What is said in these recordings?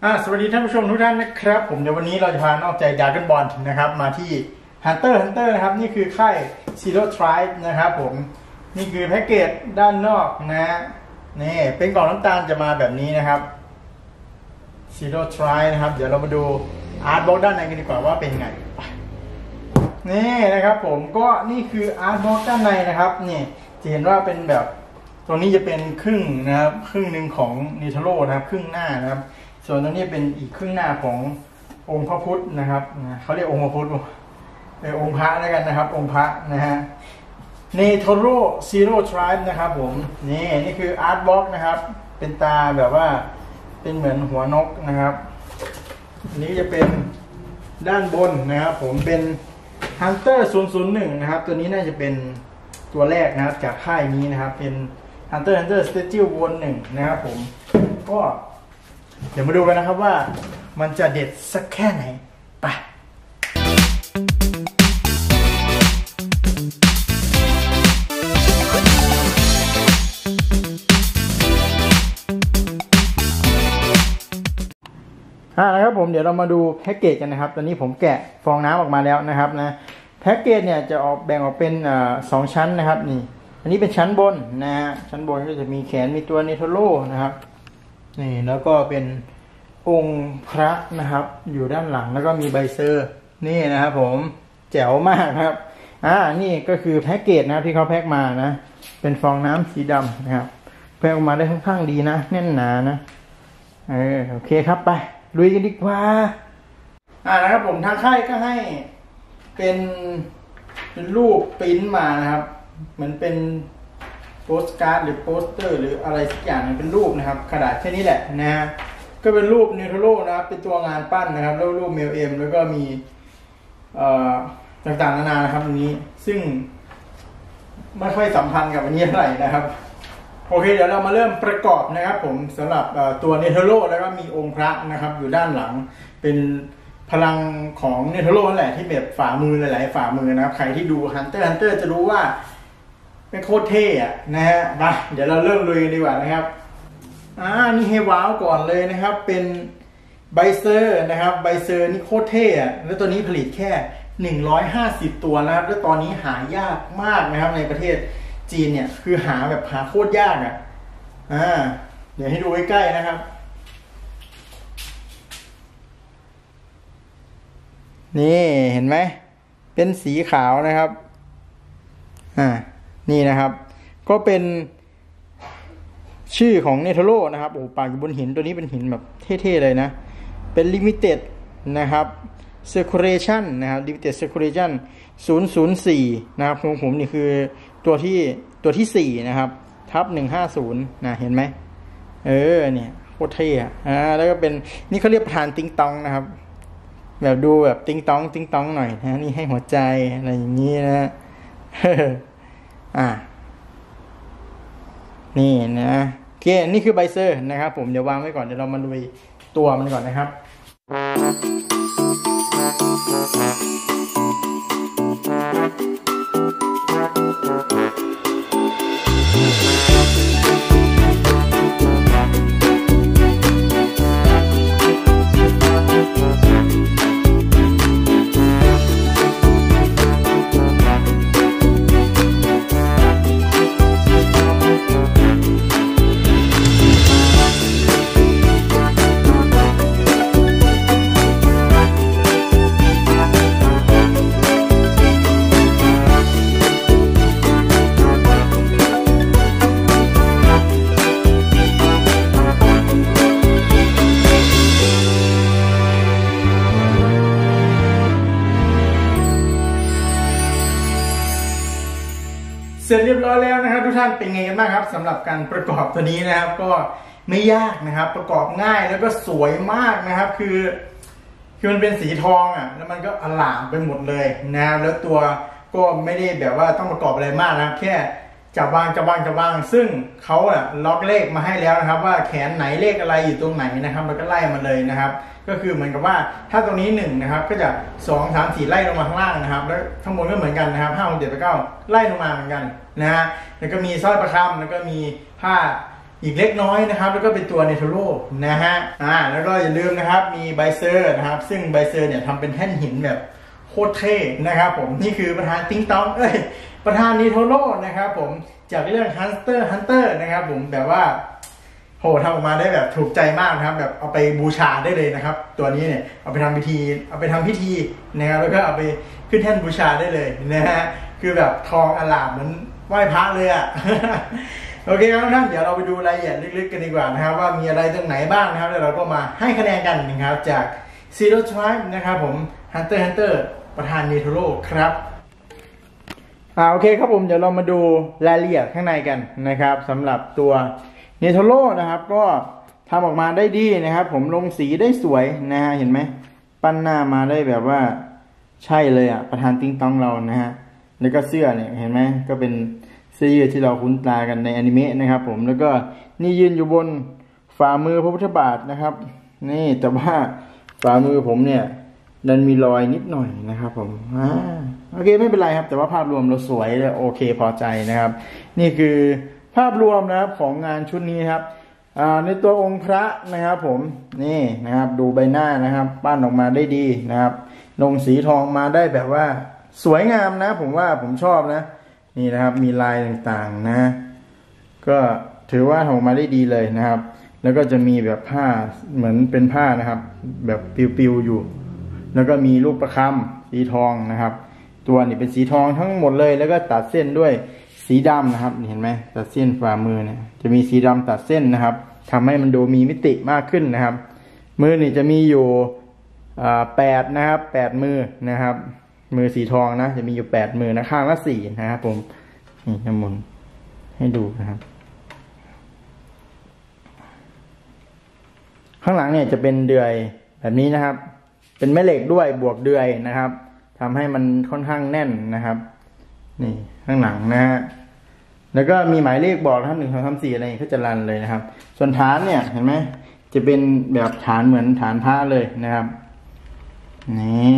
สวัสดีท่านผู้ชมทุกท่านนะครับผมเดี๋ยววันนี้เราจะพานอกใจดราก้อนบอลนะครับมาที่ Hunter นะครับนี่คือค่าย Zero Tribe นะครับผมนี่คือแพ็กเกจด้านนอกนะนี่เป็นกล่องน้ำตาลจะมาแบบนี้นะครับ Zero Tribe นะครับเดี๋ยวเรามาดูอาร์ตบล็อกด้านในกันดีกว่าว่าเป็นไงนี่นะครับผมก็นี่คืออาร์ตบล็อกด้านในนะครับนี่จะเห็นว่าเป็นแบบตรงนี้จะเป็นครึ่งนะครับครึ่งหนึ่งของนิทาโร่นะครับครึ่งหน้านะครับส่วนตรงนี้เป็นอีกครึ่งหน้าขององค์พระพุทธนะครับเขาเรียกองค์พระพุทธองค์พระแล้วกันนะครับองค์พระนะฮะเนโทโร่ซีโร่ทริบนะครับผมนี่คืออาร์ตบล็อกนะครับเป็นตาแบบว่าเป็นเหมือนหัวนกนะครับอันนี้จะเป็นด้านบนนะครับผมเป็น Hunter 001นะครับตัวนี้น่าจะเป็นตัวแรกนะครับจากค่ายนี้นะครับเป็น Hunter Statue Vol 1นะครับผมก็เดี๋ยวมาดูกันนะครับว่ามันจะเด็ดสักแค่ไหนไปนะครับผมเดี๋ยวเรามาดูแพ็กเกจกันนะครับตอนนี้ผมแกะฟองน้ำออกมาแล้วนะครับนะแพ็กเกจเนี่ยจะแบ่งออกเป็น2ชั้นนะครับนี่อันนี้เป็นชั้นบนนะฮะชั้นบนก็จะมีแขนมีตัวเนโทโร่นะครับนี่แล้วก็เป็นองค์พระนะครับอยู่ด้านหลังแล้วก็มีใบเซอร์นี่นะครับผมแจ๋วมากครับนี่ก็คือแพ็กเกจนะครับที่เขาแพ็กมานะเป็นฟองน้ำสีดำนะครับแพ็กออกมาได้ค่อนข้างดีนะแน่นหนานะโอเคครับไปลุยกันดีกว่านะครับผมทางค่ายก็ให้เป็นรูปปริ้นมานะครับเหมือนเป็นโปสการ์ดหรือโปสเตอร์หรืออะไรสักอย่างเป็นรูปนะครับกระดาษแค่นี้แหละนะฮะก็เป็นรูปเนโทโร่นะครับเป็นตัวงานปั้นนะครับแล้วรูปเมลเอ็มแล้วก็มีต่างๆนานานะครับตรงนี้ซึ่งไม่ค่อยสัมพันธ์กับอันนี้เท่าไหร่นะครับโอเคเดี๋ยวเรามาเริ่มประกอบนะครับผมสำหรับตัวเนโทโร่แล้วก็มีองค์พระนะครับอยู่ด้านหลังเป็นพลังของเนโทโร่นั่นแหละที่แบบฝ่ามือหลายๆฝ่ามือนะครับใครที่ดู Hunter จะรู้ว่าเป็นโคตรเท่นะฮะมาเดี๋ยวเราเริ่มลุยกันดีกว่านะครับนี่ให้ว้าวก่อนเลยนะครับเป็นไบเซอร์นะครับไบเซอร์นี่โคตรเท่แล้วตัวนี้ผลิตแค่150ตัวนะครับแล้วตอนนี้หายากมากนะครับในประเทศจีนเนี่ยคือหาแบบหาโคตรยากเดี๋ยวให้ดูใกล้ๆนะครับนี่เห็นไหมเป็นสีขาวนะครับนี่นะครับก็เป็นชื่อของเนโทโร่นะครับโอ้ปากอยู่บนหินตัวนี้เป็นหินแบบเท่ๆเลยนะเป็นลิมิเต็ดนะครับเซอร์คูเลชันนะครับลิมิเต็ดเซอร์คูเลชัน004นะครับของผมนี่คือตัวที่4นะครับทับ150นะเห็นไหมเนี่ยโคตรเท่แล้วก็เป็นนี่เขาเรียกประธานติ๊งตองนะครับแบบดูแบบติ๊งตองหน่อยนะนี่ให้หัวใจอะไรอย่างนี้นะนี่นะโอเคนี่คือไบเซอร์นะครับผมเดี๋ยววางไว้ก่อนเดี๋ยวเรามาดูตัวมันก่อนนะครับเสร็จเรียบร้อยแล้วนะครับทุกท่านเป็นไงกันบ้างครับสำหรับการประกอบตัวนี้นะครับก็ไม่ยากนะครับประกอบง่ายแล้วก็สวยมากนะครับคือมันเป็นสีทองแล้วมันก็อลามไปหมดเลยนะแล้วตัวก็ไม่ได้แบบว่าต้องประกอบอะไรมากนะแค่จับวางซึ่งเขาล็อกเลขมาให้แล้วนะครับว่าแขนไหนเลขอะไรอยู่ตรงไหนนะครับมันก็ไล่มาเลยนะครับก็คือเหมือนกับว่าถ้าตรงนี้1นะครับก็จะ2 3 4ไล่ลงมาข้างล่างนะครับแล้วข้างบนก็เหมือนกันนะครับ5 6 7 8 9ไล่ลงมาเหมือนกันนะฮะแล้วก็มีสร้อยประคำแล้วก็มีผ้าอีกเล็กน้อยนะครับแล้วก็เป็นตัวเนโทโร่นะฮะแล้วก็อย่าลืมนะครับมีไบเซอร์นะครับซึ่งไบเซอร์เนี่ยทำเป็นแท่นหินแบบโคตรเท่นะครับผมนี่คือประธานติ๊งต้องประธานเนโทโร่นะครับผมจากเรื่อง Hunter นะครับผมแบบว่าโหทำออกมาได้แบบถูกใจมากนะครับแบบเอาไปบูชาได้เลยนะครับตัวนี้เนี่ยเอาไปทำพิธีนะครับแล้วก็เอาไปขึ้นแท่นบูชาได้เลยนะฮะคือแบบทองอลามเหมือนไหว้พระเลยอ่ะ โอเคครับท่านเดี๋ยวเราไปดูรายละเอียดลึกๆกันดีกว่านะครับว่ามีอะไรตรงไหนบ้างนะครับแล้วเราก็มาให้คะแนนกันนะครับจาก Zero Tribe นะครับผม Hunter ประธานเนโทโร่ครับโอเคครับผมเดี๋ยวเรามาดูรายละเอียดข้างในกันนะครับสำหรับตัวเนโทโร่นะครับก็ทำออกมาได้ดีนะครับผมลงสีได้สวยนะฮะเห็นไหมปั้นหน้ามาได้แบบว่าใช่เลยอ่ะประธานติ๊งต้องเรานะฮะแล้วก็เสื้อเนี่ยเห็นไหมก็เป็นเสื้อยืดที่เราคุ้นตากันในอนิเมะนะครับผมแล้วก็นี่ยืนอยู่บนฝ่ามือพระพุทธบาทนะครับนี่แต่ว่าฝ่ามือผมเนี่ยดันมีรอยนิดหน่อยนะครับผมโอเคไม่เป็นไรครับแต่ว่าภาพรวมเราสวยและโอเคพอใจนะครับนี่คือภาพรวมนะครับของงานชุดนี้ครับในตัวองค์พระนะครับผมนี่นะครับดูใบหน้านะครับปั้นออกมาได้ดีนะครับลงสีทองมาได้แบบว่าสวยงามนะผมว่าผมชอบนะนี่นะครับมีลายต่างๆนะก็ถือว่าออกมาได้ดีเลยนะครับแล้วก็จะมีแบบผ้าเหมือนเป็นผ้านะครับแบบปิวๆอยู่แล้วก็มีลูกประคำสีทองนะครับตัวนี้เป็นสีทองทั้งหมดเลยแล้วก็ตัดเส้นด้วยสีดำนะครับเห็นไหมตัดเส้นฝ่ามือเนี่ยจะมีสีดำตัดเส้นนะครับทำให้มันดูมีมิติมากขึ้นนะครับมือนี่จะมีอยู่8นะครับ8มือนะครับมือสีทองนะจะมีอยู่8มือนะข้างละ4นะครับผมนี่จะหมุนให้ดูนะครับข้างหลังเนี่ยจะเป็นเดือยแบบนี้นะครับเป็นแม่เหล็กด้วยบวกเดือยนะครับทำให้มันค่อนข้างแน่นนะครับนี่ข้างหลังนะฮะแล้วก็มีหมายเลขบอกนะครับ1 2 3 4อะไรเขาจะรันเลยนะครับส่วนฐานเนี่ยเห็นไหมจะเป็นแบบฐานเหมือนฐานพระเลยนะครับนี่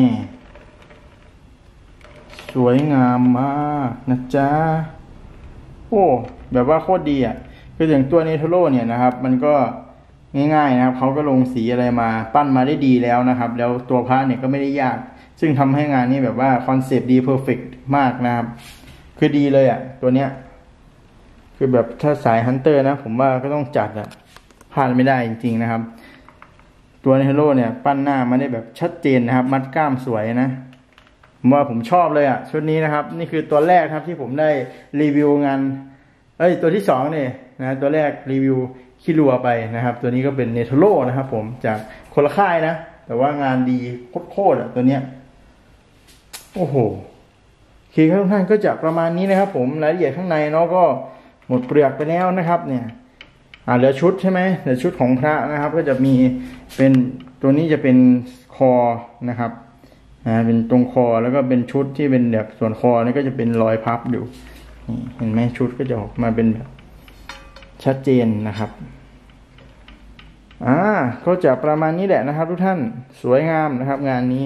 สวยงามมากนะจ๊ะโอ้แบบว่าโคตรดีอ่ะคืออย่างตัวเนโทโร่เนี่ยนะครับมันก็ง่ายๆนะครับเขาก็ลงสีอะไรมาปั้นมาได้ดีแล้วนะครับแล้วตัวพระเนี่ยก็ไม่ได้ยากซึ่งทำให้งานนี้แบบว่าคอนเซปต์ดีเพอร์เฟกต์มากนะครับคือดีเลยอ่ะตัวเนี้ยคือแบบถ้าสายฮันเตอร์นะผมว่าก็ต้องจัดอ่ะพลาดไม่ได้จริงๆนะครับตัวเนโทโร่เนี่ยปั้นหน้ามาได้แบบชัดเจนนะครับมัดกล้ามสวยนะผมว่าผมชอบเลยอ่ะชุดนี้นะครับนี่คือตัวแรกครับที่ผมได้รีวิวงานตัวที่2เนี่ยนะตัวแรกรีวิวคิรัวไปนะครับตัวนี้ก็เป็นเนโทโร่นะครับผมจากคนละค่ายนะแต่ว่างานดีโคตรอ่ะตัวเนี้ยโอ้โหคีย์ข้างๆก็จะประมาณนี้นะครับผมรายละเอียดข้างในเนาะก็หมดเปลือกไปแล้วนะครับเนี่ยเหลือชุดใช่ไหมเหลือชุดของพระนะครับก็จะมีเป็นตัวนี้จะเป็นคอนะครับเป็นตรงคอแล้วก็เป็นชุดที่เป็นแบบส่วนคอนี่ก็จะเป็นรอยพับอยู่นี่เห็นไหมชุดก็จะออกมาเป็นแบบชัดเจนนะครับก็จะประมาณนี้แหละนะครับทุกท่านสวยงามนะครับงานนี้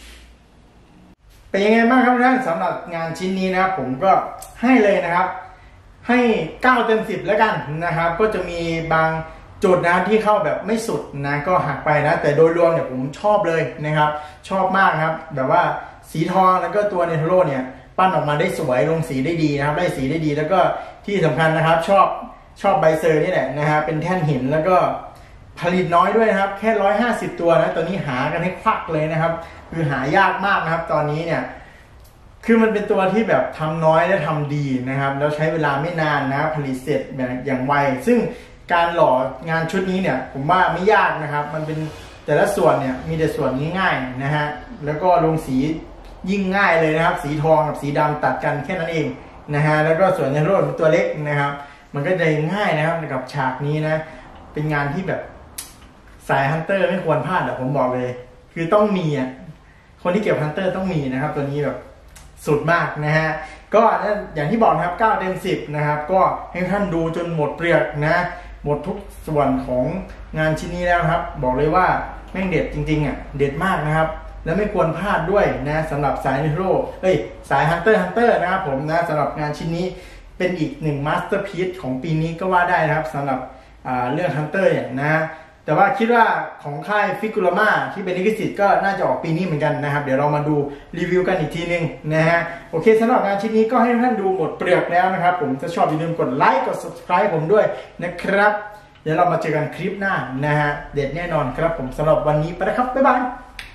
เป็นยังไงบ้างครับทุกท่านสำหรับงานชิ้นนี้นะครับผมก็ให้เลยนะครับให้9 เต็ม 10แล้วกันนะครับก็จะมีบางจุดนะที่เข้าแบบไม่สุดนะก็หักไปนะแต่โดยรวมเนี่ยผมชอบเลยนะครับชอบมากครับแบบว่าสีทองแล้วก็ตัวเนโทโร่เนี่ยปั้นออกมาได้สวยลงสีได้ดีนะครับได้สีได้ดีแล้วก็ที่สำคัญนะครับชอบไบเซอร์นี่แหละนะฮะเป็นแท่นหินแล้วก็ผลิตน้อยด้วยนะครับแค่150ตัวนะตัวนี้หากันให้ควักเลยนะครับคือหายากมากนะครับตอนนี้เนี่ยคือมันเป็นตัวที่แบบทำน้อยและทำดีนะครับแล้วใช้เวลาไม่นานนะผลิตเสร็จแบบอย่างไวซึ่งการหล่องานชุดนี้เนี่ยผมว่าไม่ยากนะครับมันเป็นแต่ละส่วนเนี่ยมีแต่ส่วนง่ายๆนะฮะแล้วก็ลงสียิ่งง่ายเลยนะครับสีทองกับสีดำตัดกันแค่นั้นเองนะฮะแล้วก็ส่วนเนโทโร่เป็นตัวเล็กนะครับมันก็จะง่ายนะครับกับฉากนี้นะเป็นงานที่แบบสายฮันเตอร์ไม่ควรพลาดผมบอกเลยคือต้องมีคนที่เก็บฮันเตอร์ต้องมีนะครับตัวนี้แบบสุดมากนะฮะก็อย่างที่บอกนะครับ9 เต็ม 10นะครับก็ให้ท่านดูจนหมดเปลือกนะหมดทุกส่วนของงานชิ้นนี้แล้วครับบอกเลยว่าแม่งเด็ดจริงๆเด็ดมากนะครับและไม่ควรพลาดด้วยนะสำหรับสายเนโทโร่สายฮันเตอร์นะครับผมนะสำหรับงานชิ้นนี้เป็นอีก1 มาสเตอร์พีซของปีนี้ก็ว่าได้นะครับสำหรับเรื่องฮันเตอร์เนี่ยนะแต่ว่าคิดว่าของค่ายฟิกูราม่าที่เป็นลิขสิทธิ์ก็น่าจะออกปีนี้เหมือนกันนะครับเดี๋ยวเรามาดูรีวิวกันอีกทีนึงนะฮะโอเคสำหรับงานชิ้นนี้ก็ให้ท่านดูหมดเปลือกแล้วนะครับผมถ้าชอบอย่าลืมกดไลค์กด subscribe ผมด้วยนะครับเดี๋ยวเรามาเจอกันคลิปหน้านะฮะเด็ดแน่นอนครับผมสำหรับวันนี้ไปแล้วครับบ๊ายบาย